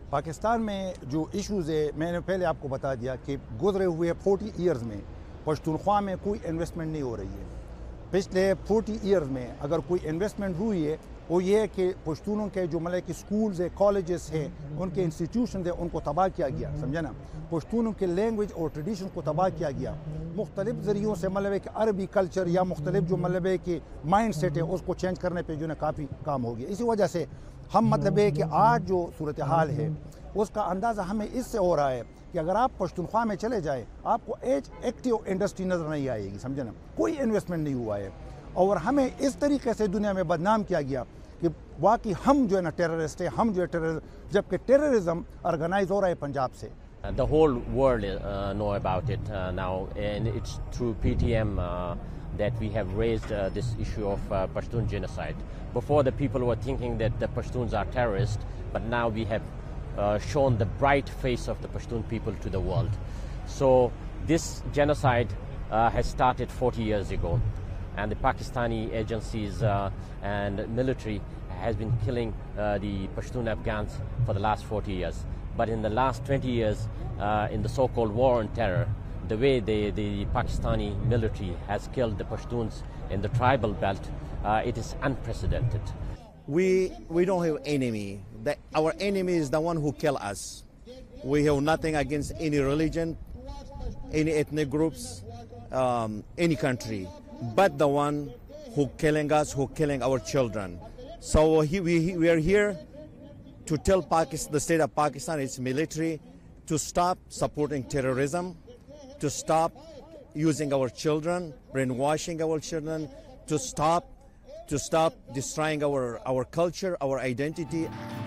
पाकिस्तान में जो इश्यूज़ है मैंने पहले आपको बता दिया कि गुजरे हुए 40 ईयर्स में पश्तूनख्वा में कोई इन्वेस्टमेंट नहीं हो रही है। पिछले 40 ईयर्स में अगर कोई इन्वेस्टमेंट हुई है वो ये है कि पश्तूनों के जो मतलब कि स्कूल्स है, कॉलेजेस है, उनके इंस्टीट्यूशन है, उनको तबाह किया गया, समझा ना। पश्तूनों के लैंग्वेज और ट्रेडिशन को तबाह किया गया मुख्तलिफ ज़रियों से, मतलब है कि अरबी कल्चर या मुख्तलिफ जो मतलब है कि माइंड सेट है उसको चेंज करने पर जो है काफ़ी काम हो गया। इसी वजह से हम मतलब है कि आज जो सूरत हाल है उसका अंदाज़ा हमें इससे हो रहा है कि अगर आप पश्तूनख्वा में चले जाए आपको एज एक्टिव इंडस्ट्री नज़र नहीं आएगी, समझे ना। कोई इन्वेस्टमेंट नहीं हुआ है और हमें इस तरीके से दुनिया में बदनाम किया गया कि वाकई हम जो है ना टेररिस्ट है, हम जो है टेररिज्म, जबकि टेररिज्म ऑर्गेनाइज हो रहा है पंजाब से। The whole world know about it now, and it's through PTM that we have raised this issue of Pashtun genocide. Before, the people were thinking that the Pashtuns are terrorists, but now we have shown the bright face of the Pashtun people to the world. So this genocide has started 40 years ago, and the Pakistani agencies and military has been killing the Pashtun Afghans for the last 40 years. But in the last 20 years, in the so-called war on terror, the way the Pakistani military has killed the Pashtuns in the tribal belt, it is unprecedented. We don't have enemy. Our enemy is the one who kill us. We have nothing against any religion, any ethnic groups, any country, but the one who killing us, who killing our children. So we are here to tell Pakistan, the state of Pakistan, its military, to stop supporting terrorism, to stop using our children, brainwashing our children, to stop destroying our culture, our identity.